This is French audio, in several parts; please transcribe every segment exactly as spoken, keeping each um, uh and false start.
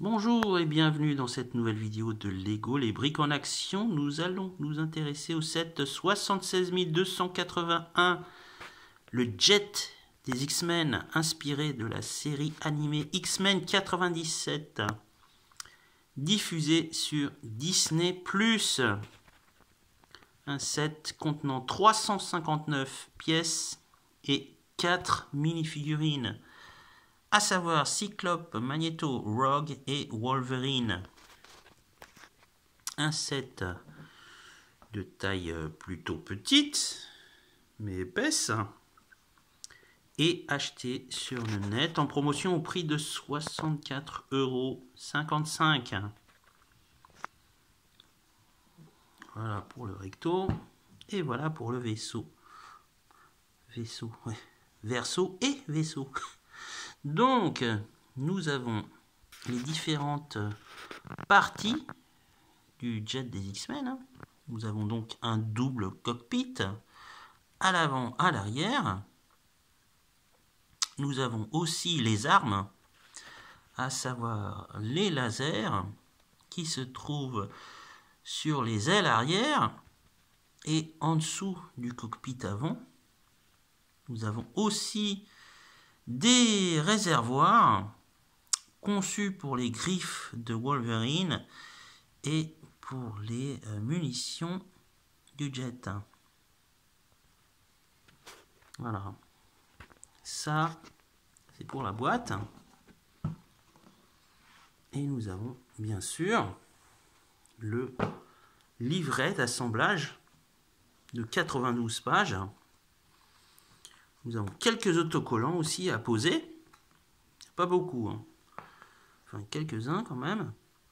Bonjour et bienvenue dans cette nouvelle vidéo de Lego, les briques en action. Nous allons nous intéresser au set soixante-seize mille deux cent quatre-vingt-un, le Jet des X-Men, inspiré de la série animée X-Men quatre-vingt-dix-sept, diffusé sur Disney plus. Un set contenant trois cent cinquante-neuf pièces et quatre mini-figurines, à savoir Cyclope, Magneto, Rogue et Wolverine. Un set de taille plutôt petite, mais épaisse, et acheté sur le net en promotion au prix de soixante-quatre euros cinquante-cinq. Voilà pour le recto, et voilà pour le vaisseau. Vaisseau, ouais. Verso et vaisseau. Donc, nous avons les différentes parties du jet des X-Men. Nous avons donc un double cockpit à l'avant, à l'arrière. Nous avons aussi les armes, à savoir les lasers qui se trouvent sur les ailes arrière et en dessous du cockpit avant. Nous avons aussi des réservoirs conçus pour les griffes de Wolverine et pour les munitions du jet. Voilà. Ça, c'est pour la boîte. Et nous avons bien sûr le livret d'assemblage de quatre-vingt-douze pages. Nous avons quelques autocollants aussi à poser. Pas beaucoup, hein. Enfin, quelques-uns quand même.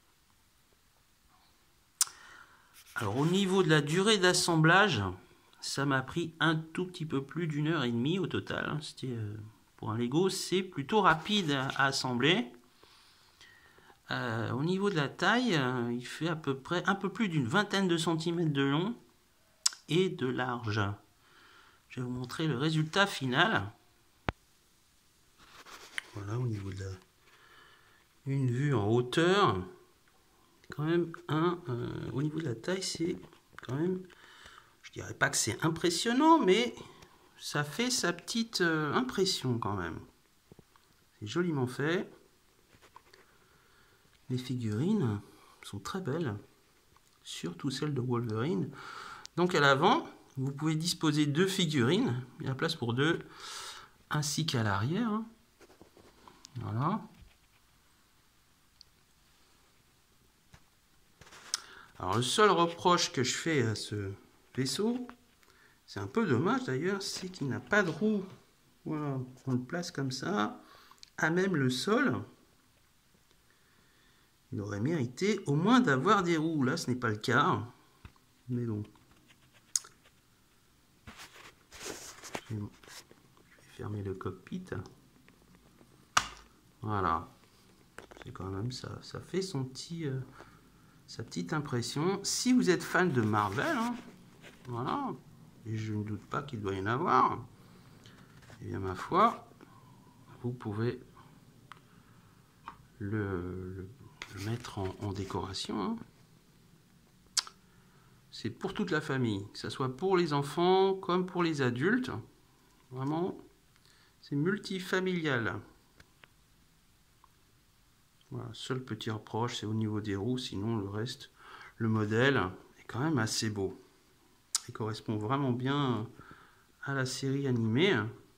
Alors, au niveau de la durée d'assemblage, ça m'a pris un tout petit peu plus d'une heure et demie au total. C'était, euh, pour un Lego, c'est plutôt rapide à, à assembler. Euh, au niveau de la taille, euh, il fait à peu près un peu plus d'une vingtaine de centimètres de long et de large. Je vais vous montrer le résultat final. Voilà, au niveau de la... une vue en hauteur. Quand même, un, euh, au niveau de la taille, c'est quand même... Je dirais pas que c'est impressionnant, mais ça fait sa petite euh, impression quand même. C'est joliment fait. Les figurines sont très belles. Surtout celles de Wolverine. Donc à l'avant, vous pouvez disposer deux figurines, il y a la place pour deux, ainsi qu'à l'arrière. Voilà. Alors le seul reproche que je fais à ce vaisseau, c'est un peu dommage d'ailleurs, c'est qu'il n'a pas de roue. Voilà, on le place comme ça, à même le sol. Il aurait mérité au moins d'avoir des roues. Là, ce n'est pas le cas. Mais bon. Je vais fermer le cockpit. Voilà. C'est quand même ça. Ça fait son petit, euh, sa petite impression. Si vous êtes fan de Marvel, hein, voilà, et je ne doute pas qu'il doit y en avoir, et bien ma foi, vous pouvez le, le, le mettre en, en décoration. Hein. C'est pour toute la famille, que ce soit pour les enfants comme pour les adultes. Vraiment, c'est multifamilial. Voilà, seul petit reproche, c'est au niveau des roues. Sinon, le reste, le modèle est quand même assez beau. Il correspond vraiment bien à la série animée.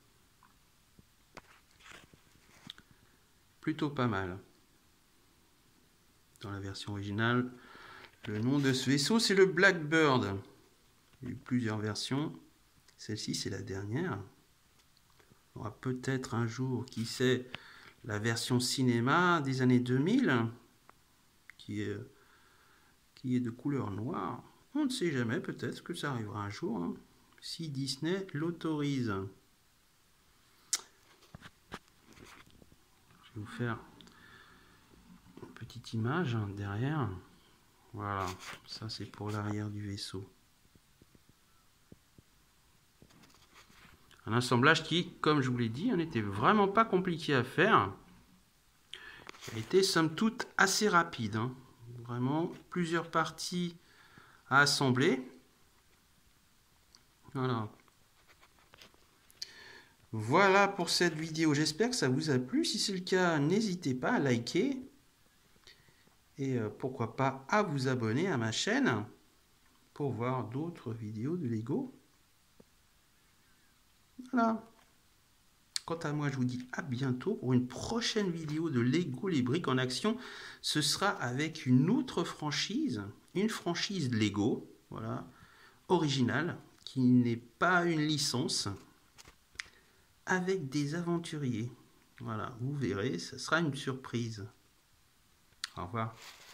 Plutôt pas mal. Dans la version originale, le nom de ce vaisseau, c'est le Blackbird. Il y a eu plusieurs versions. Celle-ci, c'est la dernière. Il y aura peut-être un jour, qui sait, la version cinéma des années deux mille, qui est, qui est de couleur noire. On ne sait jamais, peut-être que ça arrivera un jour, hein, si Disney l'autorise. Je vais vous faire une petite image hein, derrière. Voilà, ça c'est pour l'arrière du vaisseau. Un assemblage qui, comme je vous l'ai dit, n'était vraiment pas compliqué à faire. qui a été somme toute assez rapide. Hein. Vraiment plusieurs parties à assembler. Voilà. Voilà pour cette vidéo. J'espère que ça vous a plu. Si c'est le cas, n'hésitez pas à liker. Et pourquoi pas à vous abonner à ma chaîne pour voir d'autres vidéos de Lego. Voilà. Quant à moi, je vous dis à bientôt pour une prochaine vidéo de Lego les briques en action. Ce sera avec une autre franchise, une franchise Lego, voilà, originale, qui n'est pas une licence, avec des aventuriers. Voilà, vous verrez, ce sera une surprise. Au revoir.